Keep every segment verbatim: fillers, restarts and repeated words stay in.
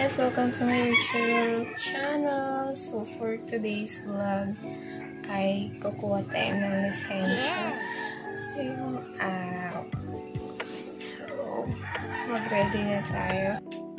guys! Welcome to my YouTube channel. So for today's vlog ay kukuha tayo ng lisensya ngayong araw. So mag-ready na tayo.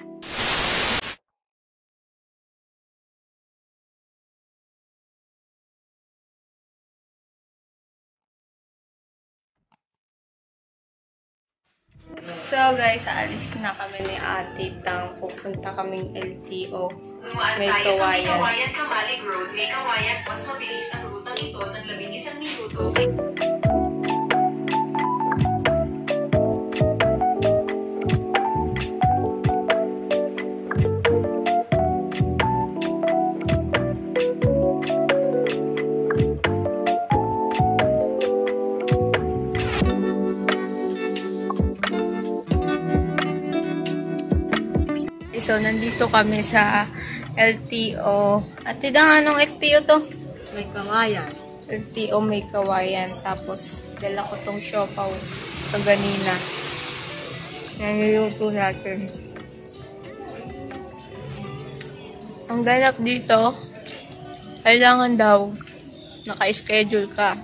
So guys, aalis na kami ni Ate Tang. Pupunta kaming L T O. May tayo sa May Kawayan. Kawayan, Kamalig Road. May Kawayan, mas mabilis ang rutang ito ng labing isang minuto. So, nandito kami sa L T O. Ate Dang, anong L T O to? May Kawayan. L T O May Kawayan. Tapos, dala ko tong siopaw kaganina. Nangyayuto natin. Ang ganap dito, kailangan daw naka-schedule ka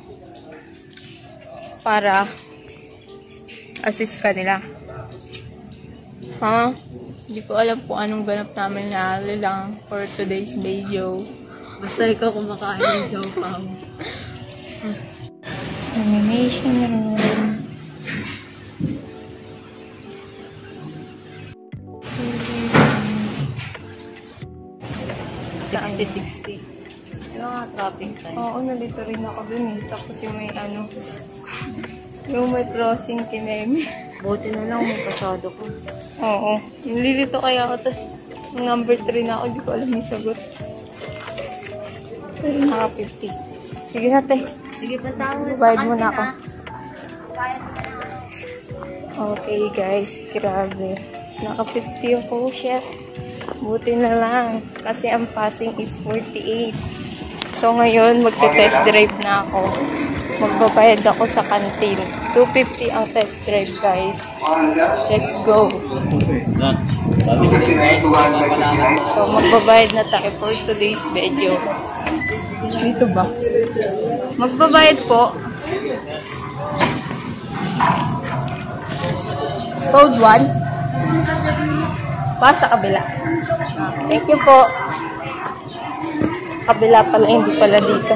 para assist ka nila. Ha? Huh? Hindi ko alam kung anong ganap namin na lang for today's video. Basta ikaw kumakain ng siopaw. Examination room. sixty sixty. Yung mga traffic time. Oo, nalito rin ako dun eh. Tapos yung may ano, yung may crossing kineme. Buti na lang may pasado ko. Oo. Nililito kaya ako. Tapos, number three na ako. Hindi ko alam yung sagot. Pero naka fifty. Sige na, te. Sige, patawag. Bayad mo na ako. Okay, guys. Grabe. Naka fifty ako. Shit. Buti na lang. Kasi ang passing is forty-eight. So, ngayon, magte-test drive na ako. Magbabayad ako sa canteen. two fifty ang test drive, guys. Let's go. So, magbabayad na tayo for today's video. Dito ba? Magbabayad po. Code one. Pa sa kabila. Thank you po. Kabila pala, hindi pala dito.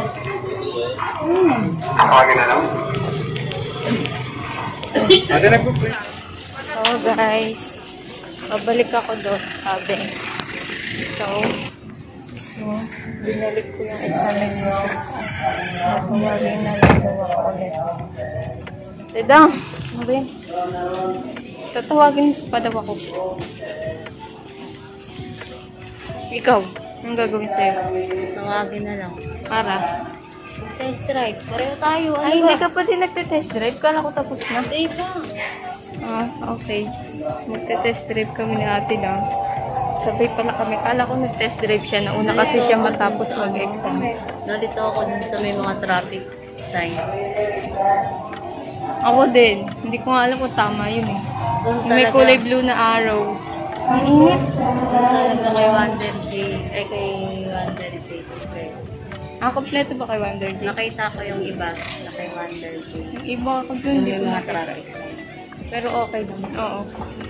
So guys, babalik ako doon, sabi. So, so binalik ko yung examination. Nakumari na nagawa ko ulit. Tidang, sabi. Tatawagin pa daw ako. Ikaw, anong gagawin sa'yo? Tawagin na lang. Para? Test drive. Pareho tayo. Ano Ay, ba? hindi ka pa din nagte-test drive. Kala ko tapos na. Hindi pa. Ah, okay. Nagte-test drive kami ni Ate lang. Sabay pala kami. Kala ko nag-test drive siya. Nauna kasi siya matapos mag-exam. Nalito ako dun sa may mga traffic sign. Ako din. Hindi ko nga alam kung tama yun eh. Kung Yung may talaga- kulay blue na arrow. Ang init. Kung talaga kay Wonder Day, ay kay Wonder Day. Okay. Ah, kompleto ba kay Wonder Day? Nakita ko yung iba na kay Wonder Day. Yung iba ako dun. Yung Hindi may ko mga nakita. traffic sign. Pero okay naman. Oo.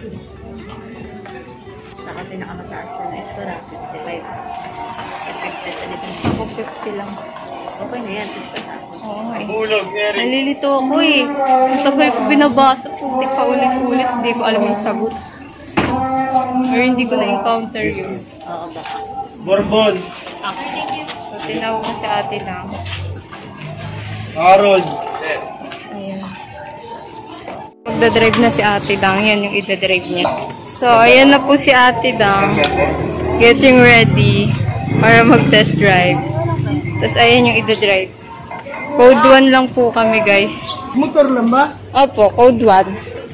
Saka pinakamataas na is para fifty-five. Effective sa dito. Ako fifty lang. Okay na yan. Tapos pa sa ako. Oo nga eh. Nalilito ako eh. Ang tagal ko binabasa. Putik pa ulit-ulit. Hindi ko alam yung sagot. Or hindi ko na-encounter yun. Oo, baka. Bourbon. So, tinawag ko si Ate lang. Harold. Ayan. Magdadrive na si Ate Dang. Yan yung idadrive niya. So, ayan na po si Ate Dang. Getting ready para mag-test drive. Tapos, ayan yung idadrive. Code one lang po kami, guys. Motor lang ba? Opo, code one.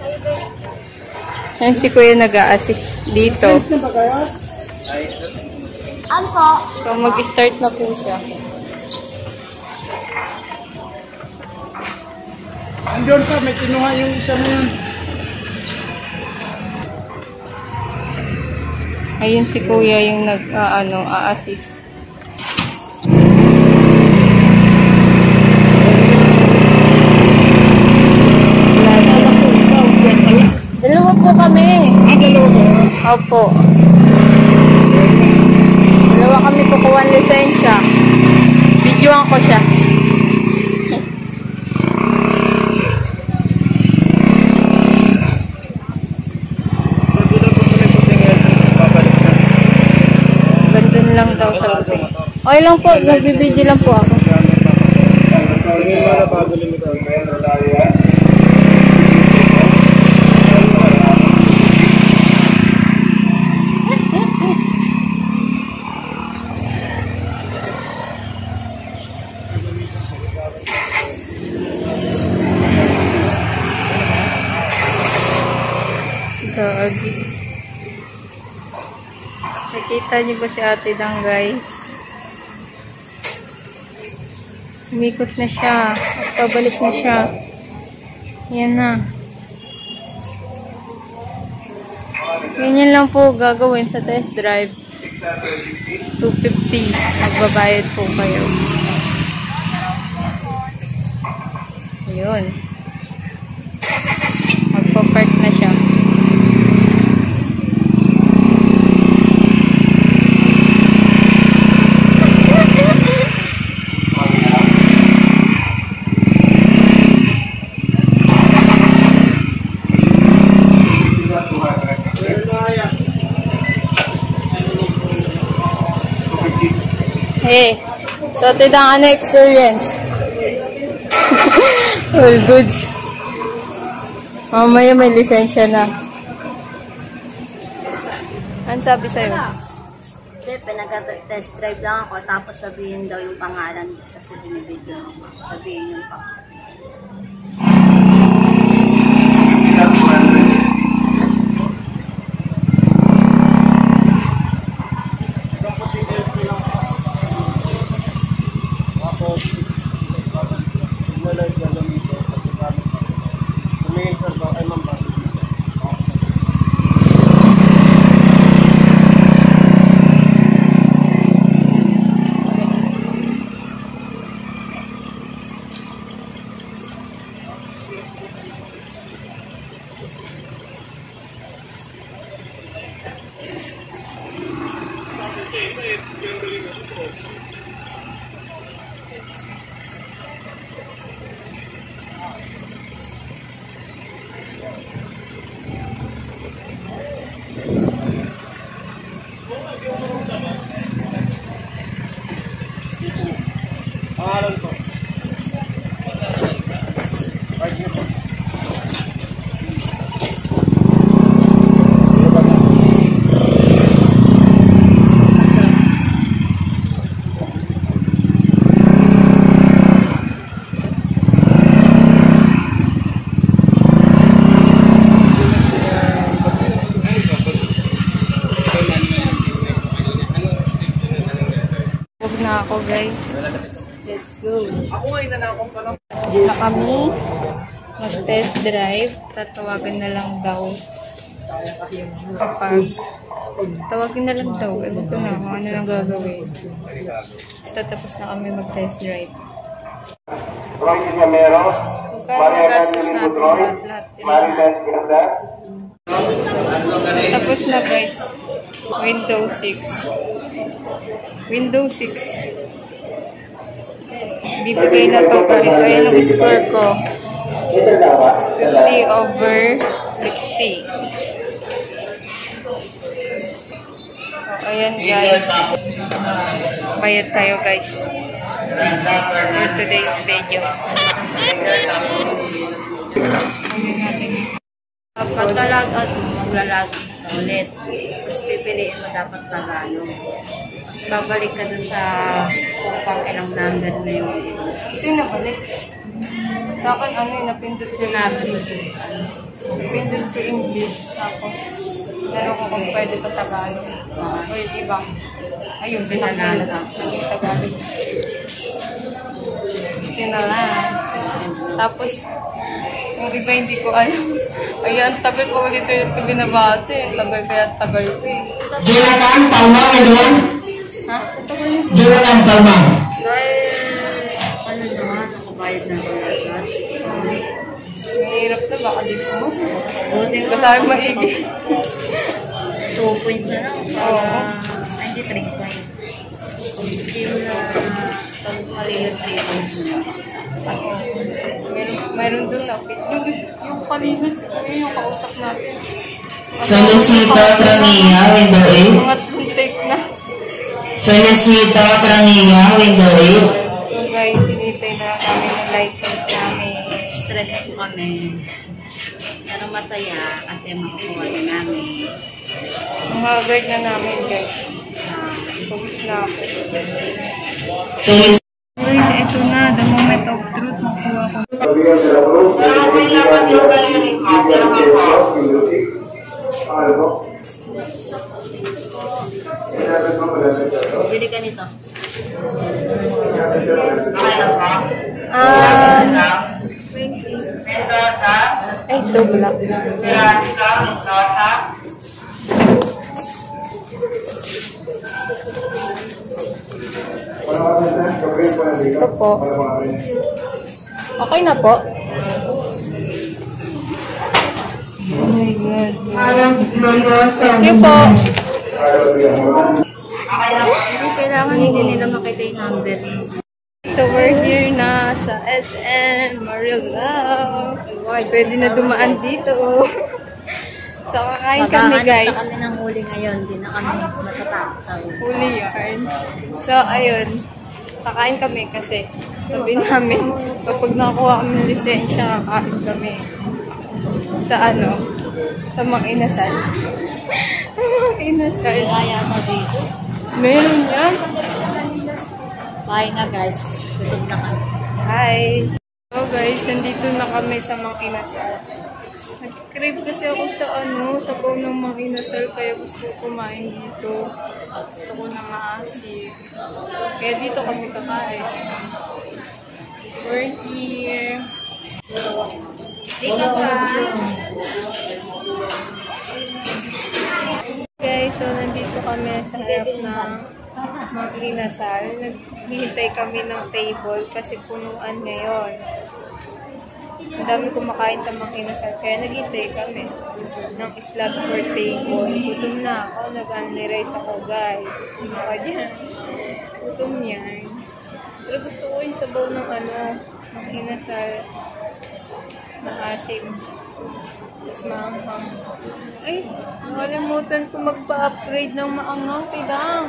Yan si Kuya nag-a-assist dito. So, mag-start na po siya. Andun pa, may kinuha yung isa mo yun. Ayun si kuya yung nag, uh, ano, a-assist. Dalawa po kami. Ah, dalawa ba? Opo. Dalawa kami kukuha ng lisensya. Videoan ko siya. Bandun lang daw sa puting. Okay lang po, nagbibideo lang po ako. Gagi. Nakita niyo ba si Ate Dang, guys? Umikot na siya. At pabalik na siya. Yan na. Ganyan lang po gagawin sa test drive. two fifty. Magbabayad po kayo. Ayun. Magpa-park na siya. Hey, so tidang ano experience? All goods. Mamaya may lisensya na. Ano sabi sa'yo? Hindi, pinag-test drive lang ako, tapos sabihin daw yung pangalan kasi binibidyo. Sabihin yung pangalan. Pangalan ko. Huwag na ako, guys. Let's go. Ako nga inanakong pa lang. Tapos na kami mag-test drive. Tatawagan na lang daw kapag tawagin na lang daw. Ewan ko na kung ano lang gagawin. Basta tapos na kami mag-test drive. Francis Camero, Magkano gastos natin lahat-lahat? Tapos na, guys. Windows six. Windows six. Bibigay na to, guys. Ayan ang score ko. fifty over sixty. So, ayan, guys. Bayad tayo, guys. For today's video. Pagka-log out mo, magla-log ulit. Tapos pipiliin mo dapat magano. Tapos babalik ka dun sa kung ilang number na yung Ito yung nabalik. Sa akin, ano yung napindot ko natin. Napindot ko English. Tapos, lalo ko kung pwede pa Tagalog. O yung iba. Ayun, pinanalag ako. Yung Tagalog. Ito na lang. Tapos, yung iba hindi ko alam. Ayan, tagal ko ulit yung binabase. Tagal kaya tagal ko eh. Jonathan Palma, ano? Ha? Jonathan Palma. Dahil, ano na, nakabayad na talaga. Mahirap na, baka di ko. Ba tayo maigi? Two points na lang. Para, ay, hindi, three points. Hindi mo na, pag malilot three points na lang. Meron, meron dun na. Yung, yung kanina, yung kausap natin. Solicito Trangia, window eight. Mga take na. Solicito Trangia, window eight. So guys, sinitay na kami ng license namin. Stress po kami. Pero masaya kasi makakuha na namin. Mga guard na namin guys. Focus na ako. Solicito. Guys, ito na. The moment of truth. Makuha ko. Sabihan de la Cruz, identifican y identifican de los minutos. Ano po? Bili ka nito. Um, ay, ito black. Ito po. Okay na po. Oh my God. Thank you po. Kailangan hindi nila makita yung number. So, we're here na sa S M Marilla. Pwede na dumaan dito. So, kakain kami, guys. Magkakain na kami ng huli ngayon. Hindi na kami matatakot. Huli yarn. So, ayun. Kakain kami kasi sabi namin, kapag nakakuha kami ng lisensya, kakain kami. Sa ano? Sa Mang Inasal. Sa Mang Inasal. Kaya na dito. Meron yan. Bye na guys. Gutom na kami. Hi! So guys, nandito na kami sa Mang Inasal. Nag-crave kasi ako sa ano, sa baw ng Mang Inasal, kaya gusto ko kumain dito. Gusto ko na maasim. Kaya dito kami kakain. We're here. Dito pa. Guys, so nandito kami sa harap ng Mang Inasal. Naghihintay kami ng table kasi punuan ngayon. Ang dami kumakain sa Mang Inasal, kaya naghihintay kami ng slot for table. Gutom na ako, nag-only rice ako guys. Sino ka dyan? Gutom yan. Pero gusto ko yung sabaw ng ano, Mang Inasal. Maasim. Tapos maanghang. Ay, nakalimutan ko magpa-upgrade ng maanghang. Tidang.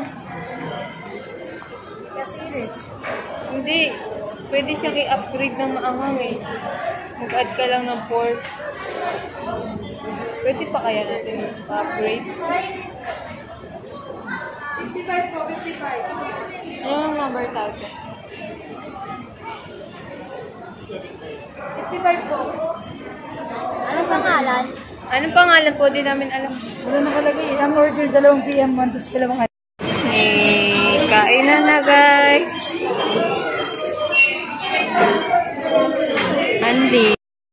Kasi rin. Hindi. Pwede siyang i-upgrade ng maanghang eh. Mag-add ka lang ng pork. Pwede pa kaya natin pa-upgrade? fifty-five po, fifty-five. Ano ang number tawag ko? fifty-five po. Anong pangalan? Anong pangalan po? Di namin alam. Wala nakalagay. Ang order, dalawang P M, one, tapos dalawang hali. Eh, kain na na guys. Andy.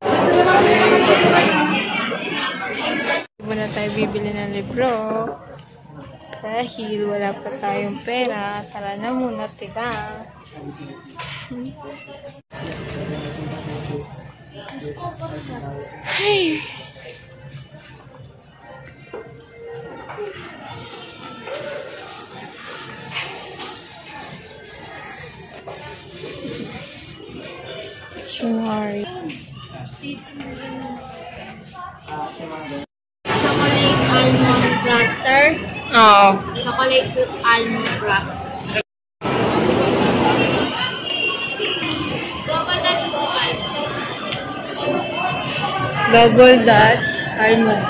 Hindi muna tayo bibili ng libro. Dahil wala pa tayong pera. Tara na muna, tiga. Ay. Dictionary. Chocolate almond plaster. Oo. Chocolate almond plaster. Double Dutch almond.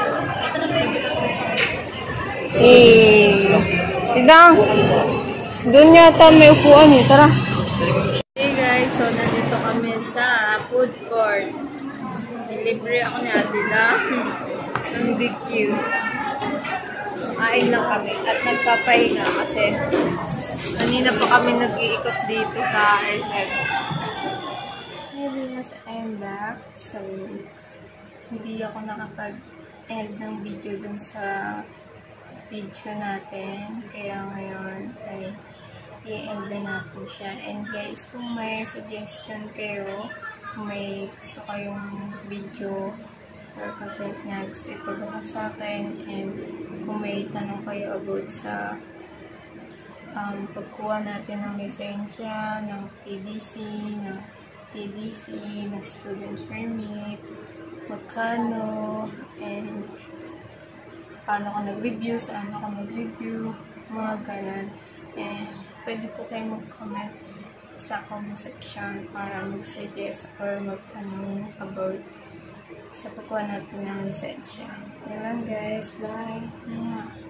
Eh, tidang. Doon yata may upuan eh. Tara. Hey guys, so nandito kami sa food court. Delivery ako ni Adila. Ang big queue. Kain lang kami at nagpapahinga kasi kanina pa kami nag-iikot dito sa S M. Yes, I'm back. So, hindi ako nakapag-end ng video dun sa video natin. Kaya ngayon ay i-end na po siya. And guys, kung may suggestion kayo, kung may gusto kayong video or content na gusto ipagawa sa akin, and kung may tanong kayo about sa um, pagkuha natin ng lisensya, ng P D C, ng P D C, ng student permit, magkano, and paano ka nag-review, saan ako nag-review, mga ganun. And pwede po kayo mag-comment sa comment section para mag-suggest or magtanong about sa pagkuha natin ng lisensya. Yan lang guys. Bye!